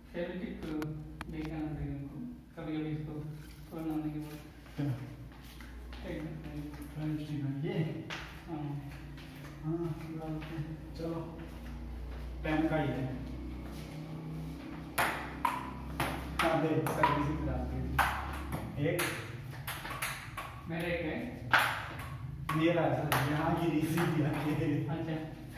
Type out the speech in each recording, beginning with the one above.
फेविक्विक देखना पड़ेगा उनको कभी कभी इसको छोड़ना होने के बाद ये हाँ हाँ चलो पेन का ही है हाँ दे सर्विसिंग करा दे एक मेरा एक है मेरा यहाँ की रिसीव किया अच्छा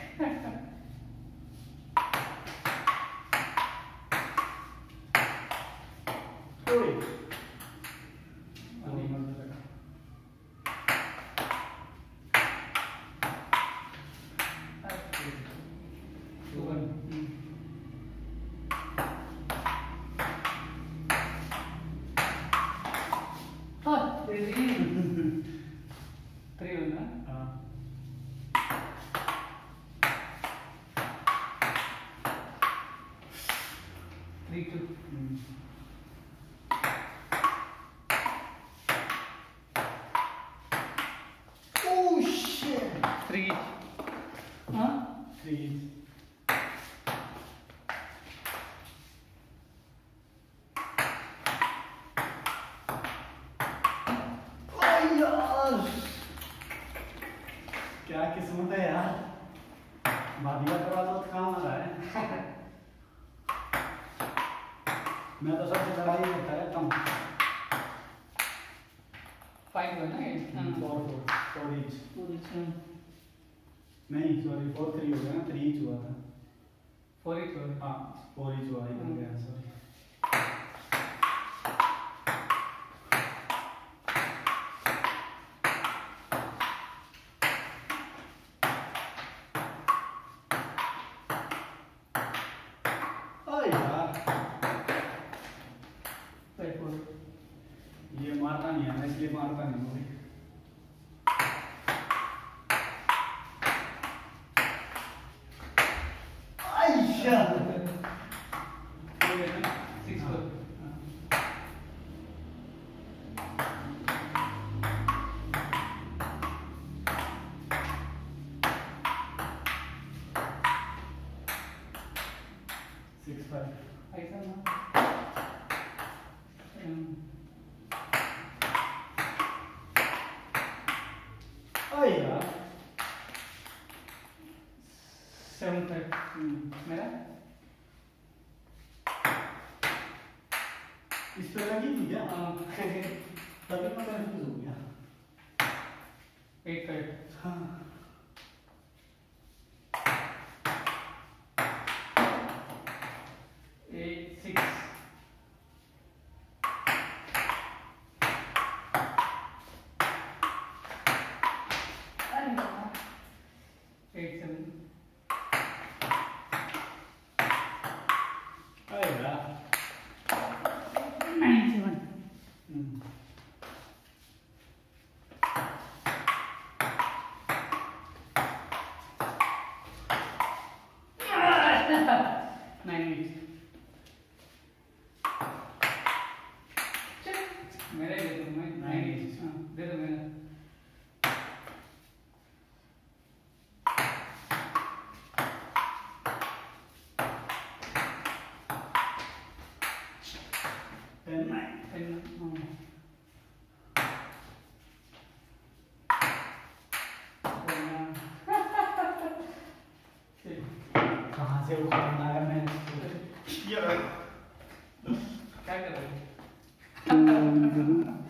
क्या किस्मत है यार भाभिया करवा तो काम आ रहा है मैं तो सबसे लड़ाई करता रहता हूँ 5 है ना ये 4 each नहीं सॉरी 4-3 हो गया ना 3 each हुआ था 4 each हो गया हाँ 4 each हुआ हो गया सॉरी ये मारना नहीं है इसलिए मारता नहीं हूँ आइया 6-5 ऐसा ना यार 7-5 मेरा इस पे लगी थी क्या तभी मैं कंफ्यूज हो गया 8-5 हाँ 8-6 8-7 आएगा 9-7 9-8 मेरा ही दे दो मैं 9-8 हाँ दे दो मेरा कहाँ से उखाड़ना है मैं क्या कर रहे हो